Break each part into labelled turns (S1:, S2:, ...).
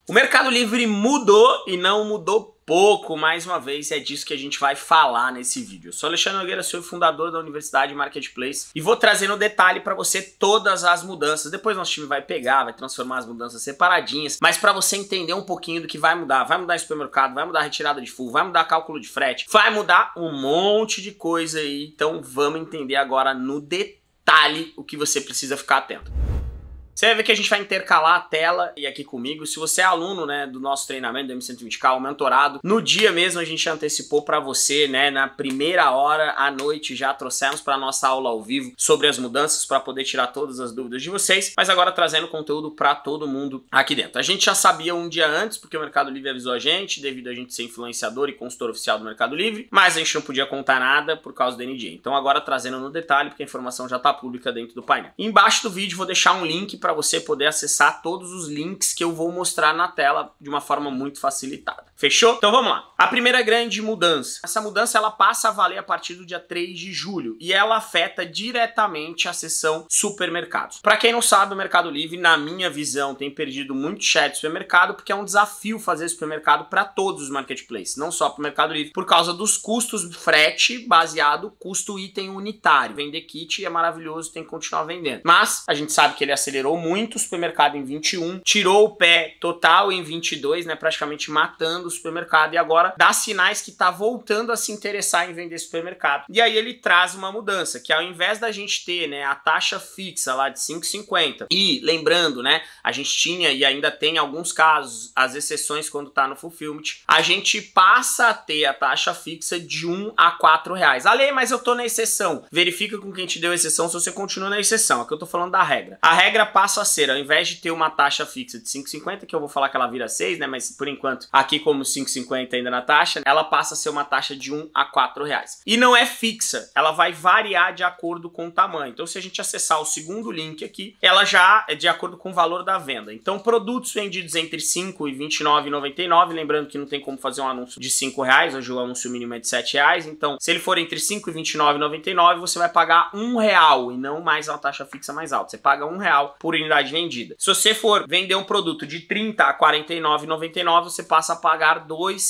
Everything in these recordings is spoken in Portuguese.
S1: O Mercado Livre mudou e não mudou pouco, mais uma vez, é disso que a gente vai falar nesse vídeo. Eu sou Alexandre Nogueira, sou fundador da Universidade Marketplace e vou trazer no detalhe para você todas as mudanças. Depois nosso time vai pegar, vai transformar as mudanças separadinhas, mas para você entender um pouquinho do que vai mudar em supermercado, vai mudar a retirada de full, vai mudar cálculo de frete, vai mudar um monte de coisa aí, então vamos entender agora no detalhe o que você precisa ficar atento. Você vai ver que a gente vai intercalar a tela e aqui comigo. Se você é aluno, né, do nosso treinamento do M120K, o mentorado, no dia mesmo a gente antecipou para você, né, na primeira hora à noite já trouxemos para nossa aula ao vivo sobre as mudanças para poder tirar todas as dúvidas de vocês, mas agora trazendo conteúdo para todo mundo aqui dentro. A gente já sabia um dia antes, porque o Mercado Livre avisou a gente, devido a gente ser influenciador e consultor oficial do Mercado Livre, mas a gente não podia contar nada por causa do NDA. Então agora trazendo no detalhe, porque a informação já está pública dentro do painel. Embaixo do vídeo vou deixar um link para você poder acessar todos os links que eu vou mostrar na tela de uma forma muito facilitada. Fechou? Então vamos lá. A primeira grande mudança. Essa mudança ela passa a valer a partir do dia 3 de julho e ela afeta diretamente a seção supermercados. Para quem não sabe, o Mercado Livre, na minha visão, tem perdido muito share de supermercado porque é um desafio fazer supermercado para todos os marketplaces, não só para o Mercado Livre, por causa dos custos frete baseado custo item unitário. Vender kit é maravilhoso, tem que continuar vendendo. Mas a gente sabe que ele acelerou muito o supermercado em 21, tirou o pé total em 22, né, praticamente matando o supermercado e agora dá sinais que tá voltando a se interessar em vender supermercado. E aí ele traz uma mudança, que ao invés da gente ter, né, a taxa fixa lá de 5,50 e lembrando, né, a gente tinha e ainda tem em alguns casos as exceções quando tá no fulfillment, a gente passa a ter a taxa fixa de 1 a 4 reais. Ale, mas eu tô na exceção. Verifica com quem te deu a exceção se você continua na exceção. Aqui eu tô falando da regra. A regra passa a ser, ao invés de ter uma taxa fixa de 5,50, que eu vou falar que ela vira 6, né, mas por enquanto aqui como 5,50 ainda na taxa, ela passa a ser uma taxa de 1 a 4 reais. E não é fixa, ela vai variar de acordo com o tamanho. Então se a gente acessar o segundo link aqui, ela já é de acordo com o valor da venda. Então produtos vendidos entre 5 e R$ 29,99, lembrando que não tem como fazer um anúncio de 5 reais, hoje o anúncio mínimo é de 7 reais, então se ele for entre 5 e R$ 29,99, você vai pagar R$ 1 e não mais uma taxa fixa mais alta. Você paga R$ 1 por unidade vendida. Se você for vender um produto de 30 a R$ 49,99, você passa a pagar R$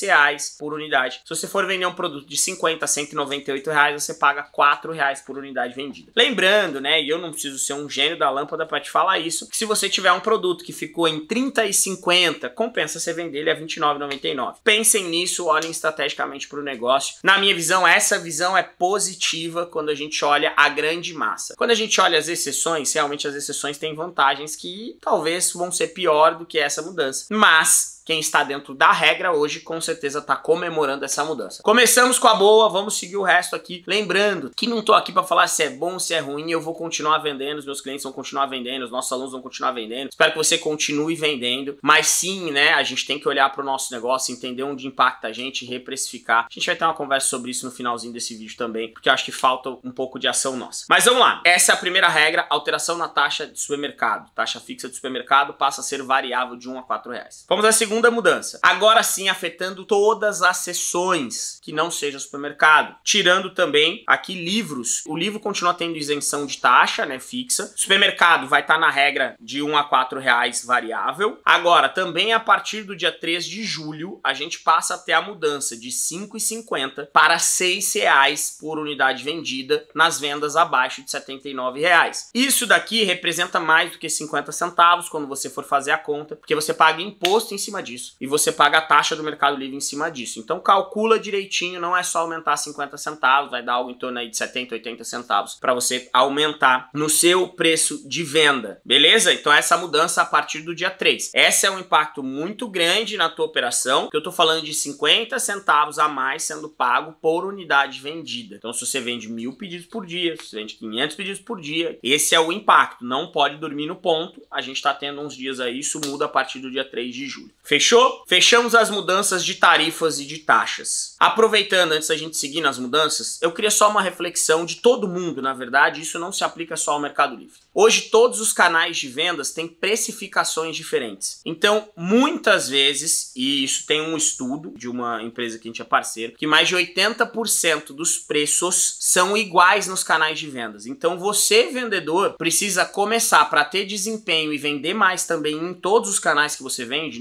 S1: 2 por unidade. Se você for vender um produto de 50 a R$ 198, você paga R$ 4 por unidade vendida. Lembrando, né, e eu não preciso ser um gênio da lâmpada para te falar isso, que se você tiver um produto que ficou em 30,50, compensa você vender ele a R$ 29,99. Pensem nisso, olhem estrategicamente para o negócio. Na minha visão, essa visão é positiva quando a gente olha a grande massa. Quando a gente olha as exceções, realmente as exceções têm vantagens que talvez vão ser pior do que essa mudança. Mas quem está dentro da regra hoje, com certeza está comemorando essa mudança. Começamos com a boa, vamos seguir o resto aqui. Lembrando que não estou aqui para falar se é bom, se é ruim, eu vou continuar vendendo, os meus clientes vão continuar vendendo, os nossos alunos vão continuar vendendo. Espero que você continue vendendo, mas sim, né, a gente tem que olhar para o nosso negócio, entender onde impacta a gente, reprecificar. A gente vai ter uma conversa sobre isso no finalzinho desse vídeo também, porque eu acho que falta um pouco de ação nossa. Mas vamos lá, essa é a primeira regra, alteração na taxa de supermercado. Taxa fixa de supermercado passa a ser variável de 1 a 4 reais. Vamos à segunda mudança. Agora sim afetando todas as seções que não seja supermercado. Tirando também aqui livros. O livro continua tendo isenção de taxa, né, fixa. O supermercado vai estar na regra de 1 a 4 reais variável. Agora, também a partir do dia 3 de julho, a gente passa a ter a mudança de 5,50 para R$ 6 por unidade vendida nas vendas abaixo de R$ 79 reais. Isso daqui representa mais do que 50 centavos quando você for fazer a conta, porque você paga imposto em cima disso e você paga a taxa do Mercado Livre em cima disso. Então calcula direitinho, não é só aumentar 50 centavos, vai dar algo em torno aí de 70, 80 centavos para você aumentar no seu preço de venda, beleza? Então essa mudança a partir do dia 3. Essa é um impacto muito grande na tua operação, que eu tô falando de 50 centavos a mais sendo pago por unidade vendida. Então se você vende 1.000 pedidos por dia, se você vende 500 pedidos por dia, esse é o impacto, não pode dormir no ponto, a gente tá tendo uns dias aí, isso muda a partir do dia 3 de julho. Fechou? Fechamos as mudanças de tarifas e de taxas. Aproveitando, antes da gente seguir nas mudanças, eu queria só uma reflexão de todo mundo, na verdade, isso não se aplica só ao Mercado Livre. Hoje, todos os canais de vendas têm precificações diferentes. Então, muitas vezes, e isso tem um estudo de uma empresa que a gente é parceiro, que mais de 80% dos preços são iguais nos canais de vendas. Então, você, vendedor, precisa começar para ter desempenho e vender mais também em todos os canais que você vende, não em um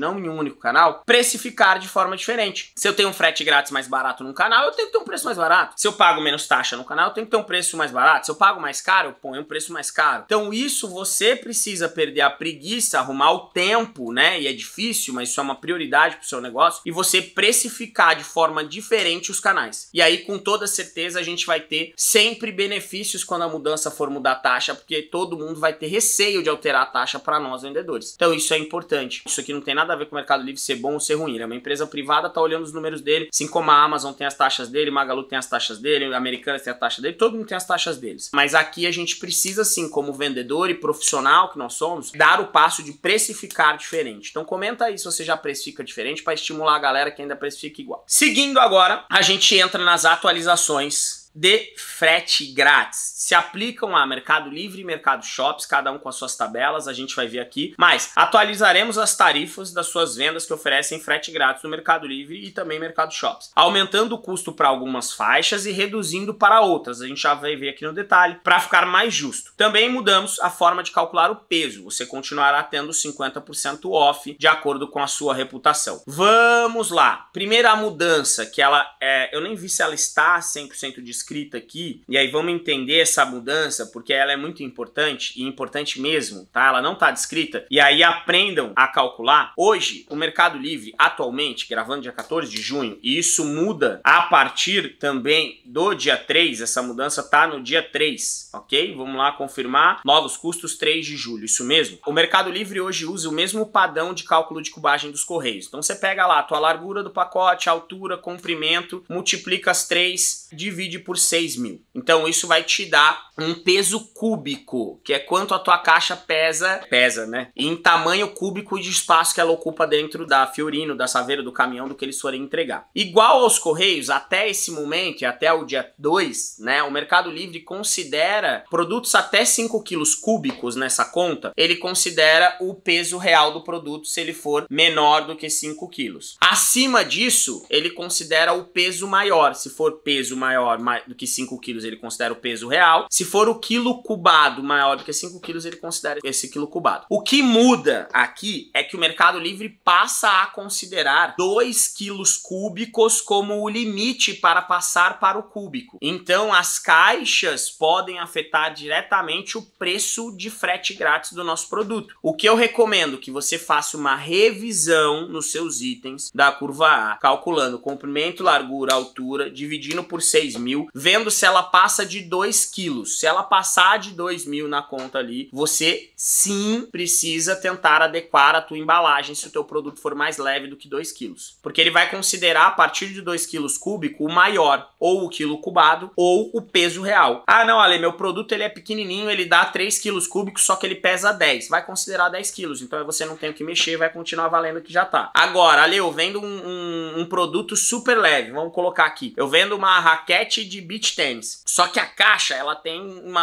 S1: único canal, precificar de forma diferente. Se eu tenho um frete grátis mais barato num canal, eu tenho que ter um preço mais barato. Se eu pago menos taxa no canal, eu tenho que ter um preço mais barato. Se eu pago mais caro, eu ponho um preço mais caro. Então isso você precisa perder a preguiça, arrumar o tempo, né? E é difícil, mas isso é uma prioridade pro seu negócio. E você precificar de forma diferente os canais. E aí, com toda certeza, a gente vai ter sempre benefícios quando a mudança for mudar a taxa, porque todo mundo vai ter receio de alterar a taxa para nós vendedores. Então isso é importante. Isso aqui não tem nada a ver com o Mercado Livre ser bom ou ser ruim. Ele é uma empresa privada, tá olhando os números dele, assim como a Amazon tem as taxas dele, Magalu tem as taxas dele, a Americanas tem a taxa dele, todo mundo tem as taxas deles. Mas aqui a gente precisa, sim, como vendedor e profissional que nós somos, dar o passo de precificar diferente. Então comenta aí se você já precifica diferente para estimular a galera que ainda precifica igual. Seguindo agora, a gente entra nas atualizações de frete grátis. Se aplicam a Mercado Livre e Mercado Shops, cada um com as suas tabelas, a gente vai ver aqui. Mas atualizaremos as tarifas das suas vendas que oferecem frete grátis no Mercado Livre e também Mercado Shops, aumentando o custo para algumas faixas e reduzindo para outras. A gente já vai ver aqui no detalhe, para ficar mais justo. Também mudamos a forma de calcular o peso. Você continuará tendo 50% off, de acordo com a sua reputação. Vamos lá. Primeira mudança, que ela eu nem vi se ela está 100% descrita aqui, e aí vamos entender essa mudança, porque ela é muito importante, e importante mesmo, tá? Ela não está descrita, e aí aprendam a calcular. Hoje, o Mercado Livre, atualmente, gravando dia 14 de junho, e isso muda a partir também do dia 3, essa mudança tá no dia 3, ok? Vamos lá confirmar, novos custos 3 de julho, isso mesmo. O Mercado Livre hoje usa o mesmo padrão de cálculo de cubagem dos correios. Então você pega lá a tua largura do pacote, altura, comprimento, multiplica as 3, divide por 6.000. Então isso vai te dar um peso cúbico, que é quanto a tua caixa pesa, né? Em tamanho cúbico de espaço que ela ocupa dentro da Fiorino, da Saveiro, do caminhão, do que eles forem entregar. Igual aos Correios, até esse momento e até o dia 2, né? O Mercado Livre considera produtos até 5 quilos cúbicos nessa conta, ele considera o peso real do produto se ele for menor do que 5 quilos. Acima disso, ele considera o peso maior. Se for peso maior do que 5 quilos, ele considera o peso real. Se for o quilo cubado maior do que 5 quilos, ele considera esse quilo cubado. O que muda aqui é que o Mercado Livre passa a considerar 2 quilos cúbicos como o limite para passar para o cúbico. Então, as caixas podem afetar diretamente o preço de frete grátis do nosso produto. O que eu recomendo que você faça uma revisão nos seus itens da curva A, calculando comprimento, largura, altura, dividindo por 6.000, vendo se ela passa de 2 quilos. Se ela passar de 2.000 na conta ali, você sim precisa tentar adequar a tua embalagem se o teu produto for mais leve do que 2 quilos. Porque ele vai considerar a partir de 2 quilos cúbico o maior, ou o quilo cubado, ou o peso real. Ah não, Ale, meu produto ele é pequenininho, ele dá 3 quilos cúbicos, só que ele pesa 10. Vai considerar 10 quilos, então você não tem o que mexer, vai continuar valendo o que já tá. Agora, Ale, eu vendo um produto super leve, vamos colocar aqui. Eu vendo uma raquete de beach tennis, só que a caixa, ela tem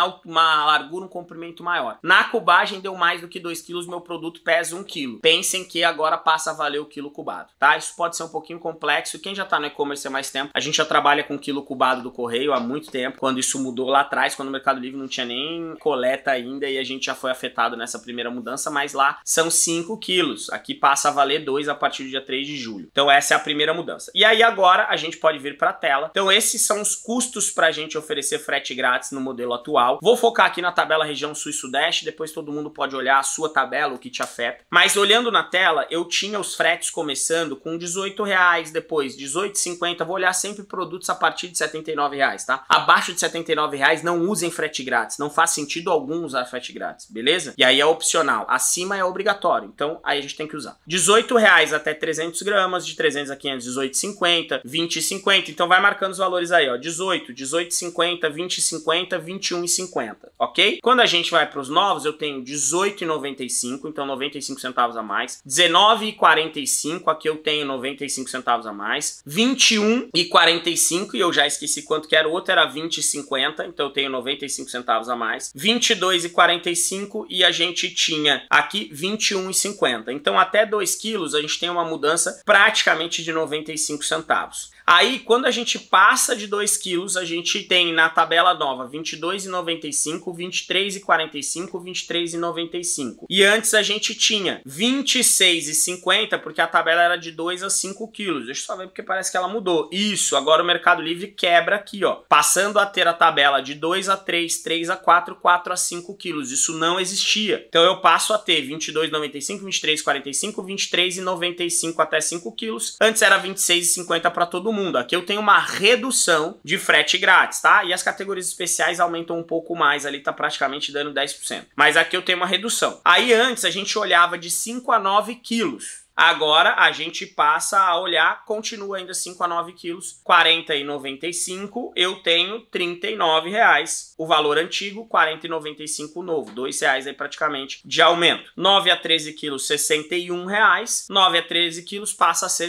S1: uma largura, um comprimento maior. Na cubagem deu mais do que 2 quilos, meu produto pesa 1 quilo. Pensem que agora passa a valer o quilo cubado, tá? Isso pode ser um pouquinho complexo. Quem já tá no e-commerce há mais tempo, a gente já trabalha com quilo cubado do correio há muito tempo, quando isso mudou lá atrás, quando o Mercado Livre não tinha nem coleta ainda e a gente já foi afetado nessa primeira mudança, mas lá são 5 quilos. Aqui passa a valer 2 a partir do dia 3 de julho. Então essa é a primeira mudança. E aí agora a gente pode vir para a tela. Então esses são os custos para a gente oferecer frete grátis no modelo atual. Vou focar aqui na tabela região sul e sudeste, depois todo mundo pode olhar a sua tabela, o que te afeta. Mas olhando na tela, eu tinha os fretes começando com R$18, depois R$18,50, vou olhar sempre produtos a partir de R$79, tá? Abaixo de R$79 não usem frete grátis, não faz sentido algum usar frete grátis, beleza? E aí é opcional, acima é obrigatório, então aí a gente tem que usar. R$18 até 300 gramas, de 300 a 500, R$18,50, R$20,50, então vai marcando os valores aí, ó, 18, R$18,50, R$20,50, R$21,50, ok? Quando a gente vai para os novos, eu tenho R$18,95, então 95 centavos a mais, R$19,45, aqui eu tenho 95 centavos a mais, R$21,45, e eu já esqueci quanto que era o outro, era R$20,50, então eu tenho 95 centavos a mais, R$22,45 e a gente tinha aqui R$21,50. Então até 2 quilos a gente tem uma mudança praticamente de 95 centavos. Aí, quando a gente passa de 2 quilos, a gente tem na tabela nova R$22,95, R$23,45, R$23,95. E antes a gente tinha R$26,50, porque a tabela era de 2 a 5 quilos. Deixa eu só ver porque parece que ela mudou. Isso, agora o Mercado Livre quebra aqui, ó. Passando a ter a tabela de 2 a 3, 3 a 4, 4 a 5 quilos. Isso não existia. Então eu passo a ter R$22,95, R$23,45, R$23,95 até 5 quilos. Antes era R$26,50 para todo mundo. Aqui eu tenho uma redução de frete grátis, tá? E as categorias especiais aumentam um pouco mais, ali tá praticamente dando 10%. Mas aqui eu tenho uma redução. Aí antes a gente olhava de 5 a 9 quilos. Agora a gente passa a olhar, continua ainda 5 a 9 quilos, R$40,95, eu tenho R$39, o valor antigo, R$40,95 novo, R$2 aí praticamente de aumento. 9 a 13 quilos, R$61, 9 a 13 quilos passa a ser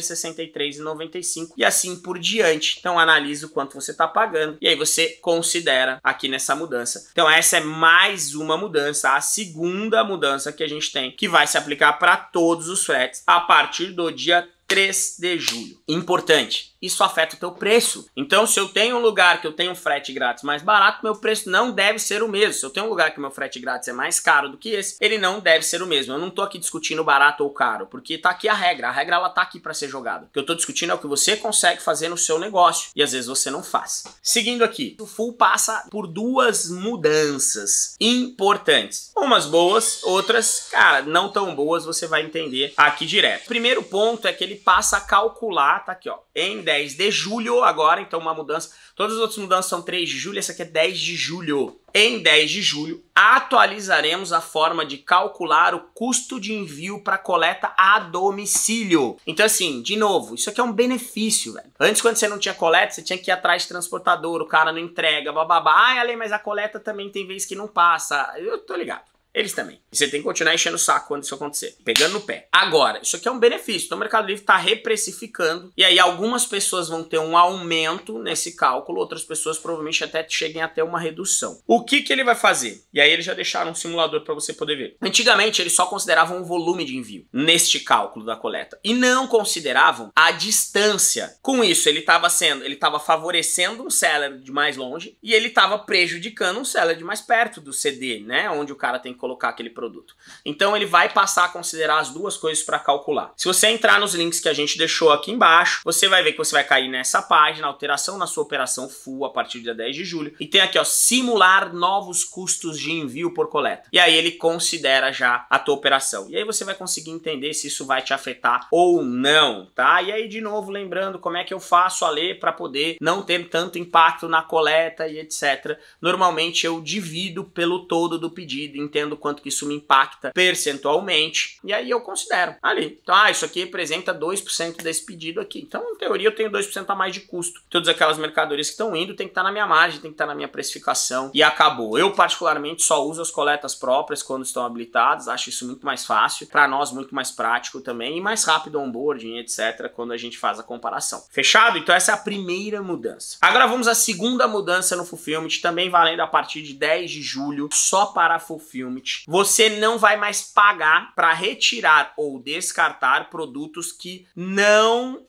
S1: R$63,95 e assim por diante. Então analise o quanto você está pagando e aí você considera aqui nessa mudança. Então essa é mais uma mudança, a segunda mudança que a gente tem, que vai se aplicar para todos os fretes a partir do dia 3 de julho. Importante, isso afeta o teu preço. Então, se eu tenho um lugar que eu tenho um frete grátis mais barato, meu preço não deve ser o mesmo. Se eu tenho um lugar que meu frete grátis é mais caro do que esse, ele não deve ser o mesmo. Eu não tô aqui discutindo barato ou caro, porque tá aqui a regra ela tá aqui para ser jogada. O que eu tô discutindo é o que você consegue fazer no seu negócio, e às vezes você não faz. Seguindo aqui, o Full passa por duas mudanças importantes. Umas boas, outras, cara, não tão boas, você vai entender aqui direto. Primeiro ponto é que ele passa a calcular, tá aqui ó, em 10 de julho agora, então uma mudança, todas as outras mudanças são 3 de julho, essa aqui é 10 de julho. Em 10 de julho, atualizaremos a forma de calcular o custo de envio para coleta a domicílio. Então assim, de novo, isso aqui é um benefício, velho. Antes, quando você não tinha coleta, você tinha que ir atrás de transportador, o cara não entrega, bababá. Ah, Ale, mas a coleta também tem vez que não passa. Eu tô ligado. Eles também. E você tem que continuar enchendo o saco quando isso acontecer. Pegando no pé. Agora, isso aqui é um benefício. Então o Mercado Livre está reprecificando. E aí algumas pessoas vão ter um aumento nesse cálculo. Outras pessoas provavelmente até cheguem a ter uma redução. O que que ele vai fazer? E aí eles já deixaram um simulador para você poder ver. Antigamente eles só consideravam o volume de envio neste cálculo da coleta. E não consideravam a distância. Com isso, ele estava favorecendo um seller de mais longe. E ele estava prejudicando um seller de mais perto do CD, né? Onde o cara tem que colocar aquele produto. Então ele vai passar a considerar as duas coisas para calcular. Se você entrar nos links que a gente deixou aqui embaixo, você vai ver que você vai cair nessa página, alteração na sua operação full a partir do dia 10 de julho, e tem aqui ó, simular novos custos de envio por coleta. E aí ele considera já a tua operação. E aí você vai conseguir entender se isso vai te afetar ou não, tá? E aí de novo lembrando como é que eu faço a ler para poder não ter tanto impacto na coleta e etc. Normalmente eu divido pelo todo do pedido, entendo quanto que isso me impacta percentualmente, e aí eu considero ali. Então, isso aqui representa 2% desse pedido aqui. Então, em teoria, eu tenho 2% a mais de custo. Todas aquelas mercadorias que estão indo tem que estar na minha margem, tem que estar na minha precificação, e acabou. Eu, particularmente, só uso as coletas próprias quando estão habilitadas, acho isso muito mais fácil, para nós muito mais prático também, e mais rápido o onboarding, etc., quando a gente faz a comparação. Fechado? Então, essa é a primeira mudança. Agora, vamos à segunda mudança no Fulfillment, também valendo a partir de 10 de julho, só para Fulfillment. Você não vai mais pagar para retirar ou descartar produtos que não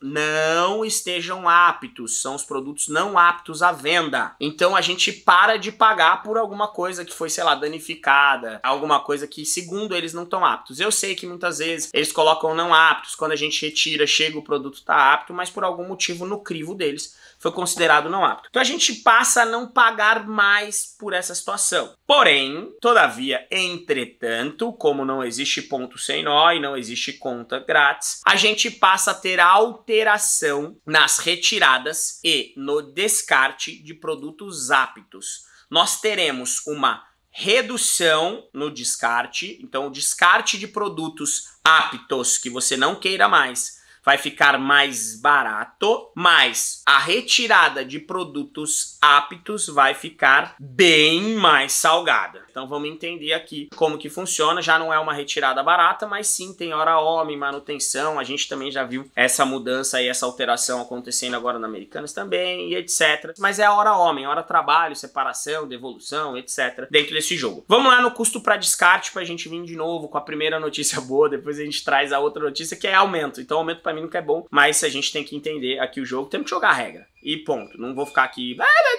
S1: estejam aptos. São os produtos não aptos à venda. Então a gente para de pagar por alguma coisa que foi, sei lá, danificada, alguma coisa que, segundo eles, não estão aptos. Eu sei que muitas vezes eles colocam não aptos, quando a gente retira, chega o produto tá apto, mas por algum motivo no crivo deles foi considerado não apto. Então a gente passa a não pagar mais por essa situação. Porém, todavia, entretanto, como não existe ponto sem nó e não existe conta grátis, a gente passa a ter alteração nas retiradas e no descarte de produtos aptos. Nós teremos uma redução no descarte, então o descarte de produtos aptos que você não queira mais vai ficar mais barato, mas a retirada de produtos aptos vai ficar bem mais salgada. Então vamos entender aqui como que funciona. Já não é uma retirada barata, mas sim tem hora homem, manutenção. A gente também já viu essa mudança e essa alteração acontecendo agora na Americanas também e etc. Mas é a hora homem, hora trabalho, separação, devolução, etc. dentro desse jogo. Vamos lá no custo para descarte pra gente vir de novo com a primeira notícia boa, depois a gente traz a outra notícia que é aumento. Então aumento para mim nunca é bom, mas a gente tem que entender aqui o jogo, temos que jogar a regra. E ponto, não vou ficar aqui...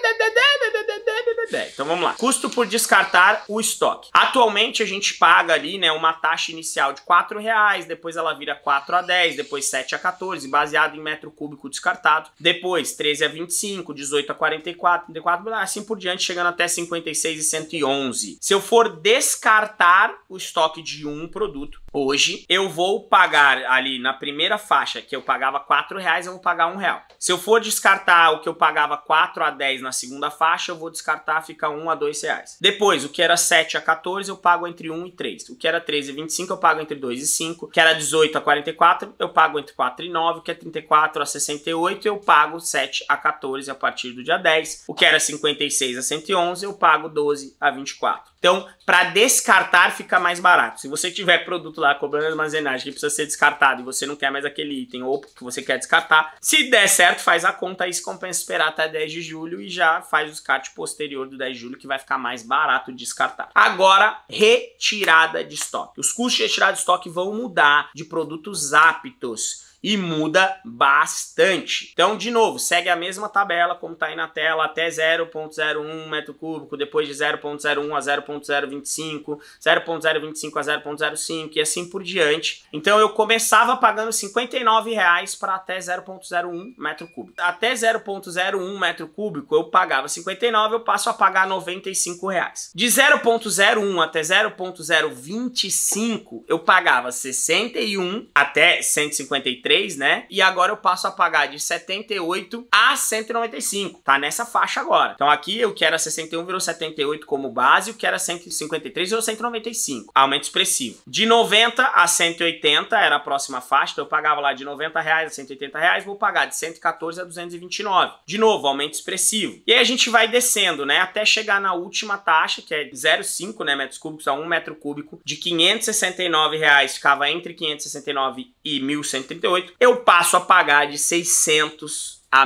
S1: Então vamos lá. Custo por descartar o estoque. Atualmente a gente paga ali, né, uma taxa inicial de R$4, depois ela vira 4 a 10, depois 7 a 14, baseado em metro cúbico descartado. Depois 13 a 25, 18 a 44, 34, assim por diante, chegando até 56 e 111. Se eu for descartar o estoque de um produto, hoje eu vou pagar ali na primeira faixa, que eu pagava R$4, eu vou pagar R$1. Se eu for descartar o que eu pagava 4 a 10 na segunda faixa, eu vou descartar, fica 1 a 2 reais. Depois, o que era 7 a 14, eu pago entre 1 e 3. O que era 13 a 25, eu pago entre 2 e 5. O que era 18 a 44, eu pago entre 4 e 9. O que é 34 a 68, eu pago 7 a 14 a partir do dia 10. O que era 56 a 111, eu pago 12 a 24. Então, para descartar fica mais barato. Se você tiver produto lá cobrando armazenagem que precisa ser descartado e você não quer mais aquele item ou que você quer descartar, se der certo, faz a conta aí, se compensa esperar até 10 de julho e já faz o descarte posterior do 10 de julho que vai ficar mais barato de descartar. Agora, retirada de estoque. Os custos de retirada de estoque vão mudar de produtos aptos. E muda bastante. Então, de novo, segue a mesma tabela como está aí na tela, até 0,01 metro cúbico, depois de 0,01 a 0,025, 0,025 a 0,05 e assim por diante. Então, eu começava pagando R$59 para até 0,01 metro cúbico. Até 0,01 metro cúbico, eu pagava 59, eu passo a pagar R$95. De 0,01 até 0,025, eu pagava 61 até 153, né? E agora eu passo a pagar de 78 a 195. Tá nessa faixa agora. Então aqui o que era 61 virou 78 como base, o que era 153 virou 195. Aumento expressivo. De 90 a 180 era a próxima faixa, então eu pagava lá de R$90 a R$180, vou pagar de 114 a 229. De novo, aumento expressivo. E aí a gente vai descendo, né? Até chegar na última taxa, que é 0,5, né, metros cúbicos a 1 metro cúbico. De R$569 ficava entre 569 e 1.138. Eu passo a pagar de 600 a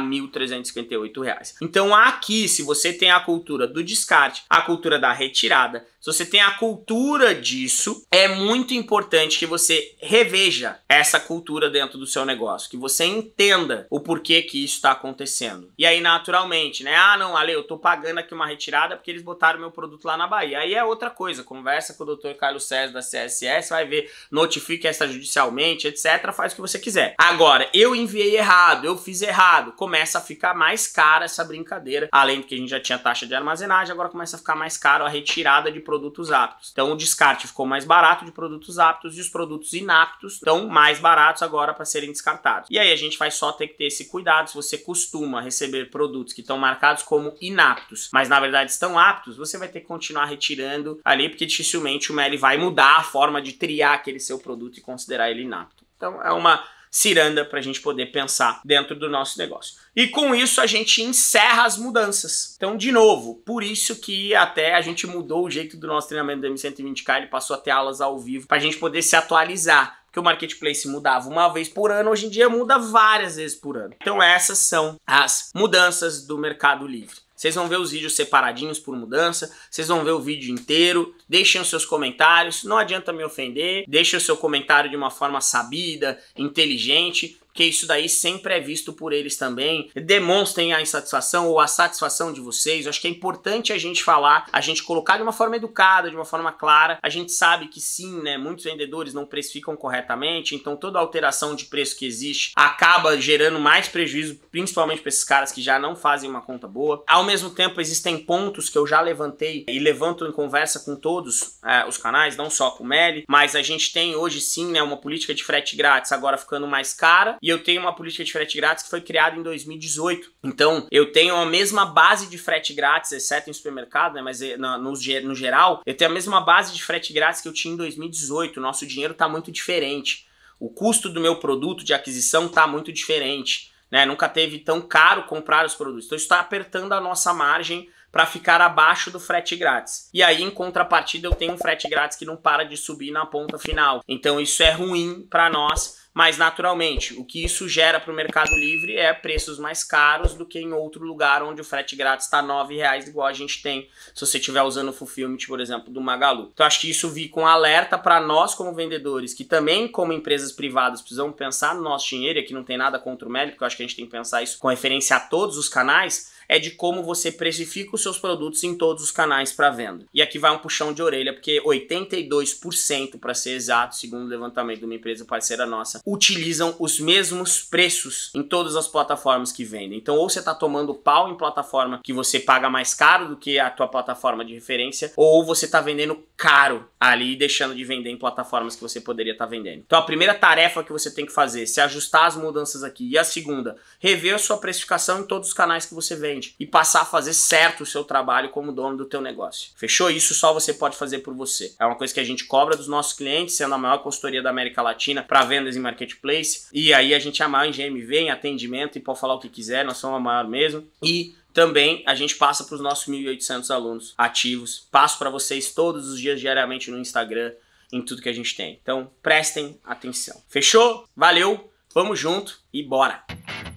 S1: R$1.358. Então aqui, se você tem a cultura do descarte, a cultura da retirada, se você tem a cultura disso, é muito importante que você reveja essa cultura dentro do seu negócio, que você entenda o porquê que isso está acontecendo. E aí, naturalmente, né? Ah, não, Ale, eu tô pagando aqui uma retirada porque eles botaram meu produto lá na Bahia. Aí é outra coisa, conversa com o Dr. Carlos César da CSS, vai ver, notifique extrajudicialmente, etc, faz o que você quiser. Agora, eu enviei errado, eu fiz errado, começa a ficar mais cara essa brincadeira, além do que a gente já tinha taxa de armazenagem, agora começa a ficar mais caro a retirada de produtos aptos. Então o descarte ficou mais barato de produtos aptos e os produtos inaptos estão mais baratos agora para serem descartados. E aí a gente vai só ter que ter esse cuidado. Se você costuma receber produtos que estão marcados como inaptos, mas na verdade estão aptos, você vai ter que continuar retirando ali, porque dificilmente o MELI vai mudar a forma de triar aquele seu produto e considerar ele inapto. Então é uma ciranda para a gente poder pensar dentro do nosso negócio. E com isso a gente encerra as mudanças. Então, de novo, por isso que até a gente mudou o jeito do nosso treinamento do M120K, ele passou a ter aulas ao vivo para a gente poder se atualizar. Porque o Marketplace mudava uma vez por ano, hoje em dia muda várias vezes por ano. Então essas são as mudanças do Mercado Livre. Vocês vão ver os vídeos separadinhos por mudança, vocês vão ver o vídeo inteiro, deixem os seus comentários, não adianta me ofender, deixem o seu comentário de uma forma sabida, inteligente, porque isso daí sempre é visto por eles também. Demonstrem a insatisfação ou a satisfação de vocês. Eu acho que é importante a gente falar, a gente colocar de uma forma educada, de uma forma clara. A gente sabe que sim, né, muitos vendedores não precificam corretamente, então toda alteração de preço que existe acaba gerando mais prejuízo, principalmente para esses caras que já não fazem uma conta boa. Ao mesmo tempo, existem pontos que eu já levantei e levanto em conversa com todos os canais, não só com o MELI, mas a gente tem hoje sim, né, uma política de frete grátis agora ficando mais cara. E eu tenho uma política de frete grátis que foi criada em 2018. Então, eu tenho a mesma base de frete grátis, exceto em supermercado, né? Mas no geral, eu tenho a mesma base de frete grátis que eu tinha em 2018. O nosso dinheiro está muito diferente. O custo do meu produto de aquisição está muito diferente, né? Nunca teve tão caro comprar os produtos. Então, isso está apertando a nossa margem para ficar abaixo do frete grátis. E aí, em contrapartida, eu tenho um frete grátis que não para de subir na ponta final. Então, isso é ruim para nós, mas naturalmente o que isso gera para o Mercado Livre é preços mais caros do que em outro lugar onde o frete grátis está R$9, igual a gente tem se você estiver usando o Fulfillment, por exemplo, do Magalu. Então acho que isso vi com alerta para nós como vendedores, que também como empresas privadas precisamos pensar no nosso dinheiro, e aqui não tem nada contra o Meli, porque eu acho que a gente tem que pensar isso com referência a todos os canais, é de como você precifica os seus produtos em todos os canais para venda. E aqui vai um puxão de orelha, porque 82%, para ser exato, segundo o levantamento de uma empresa parceira nossa, utilizam os mesmos preços em todas as plataformas que vendem. Então, ou você está tomando pau em plataforma que você paga mais caro do que a tua plataforma de referência, ou você está vendendo caro ali e deixando de vender em plataformas que você poderia estar vendendo. Então, a primeira tarefa que você tem que fazer é se ajustar as mudanças aqui. E a segunda, rever a sua precificação em todos os canais que você vende e passar a fazer certo o seu trabalho como dono do teu negócio. Fechou? Isso só você pode fazer por você. É uma coisa que a gente cobra dos nossos clientes, sendo a maior consultoria da América Latina para vendas em marketplace. E aí a gente é a maior em GMV, em atendimento, e pode falar o que quiser, nós somos a maior mesmo. E também a gente passa para os nossos 1.800 alunos ativos. Passo para vocês todos os dias, diariamente no Instagram, em tudo que a gente tem. Então prestem atenção. Fechou? Valeu, vamos junto e bora!